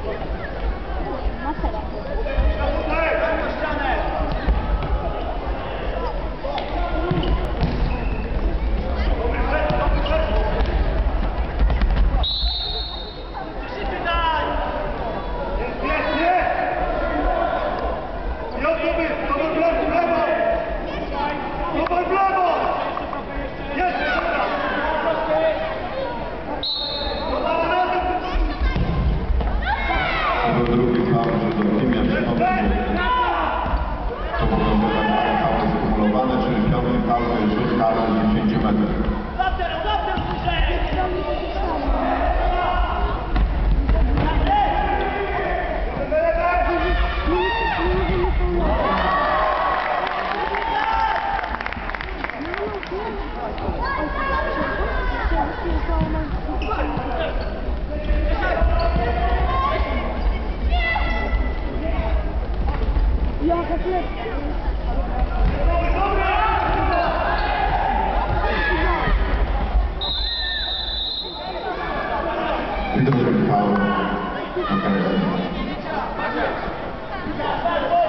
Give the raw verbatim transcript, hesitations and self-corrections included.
Drugi faul, że do Kimia się powodować fauły skumulowane, czyli piąty faul to jest rzut karny z dziesięciu metrów. I drugi faul. Okay.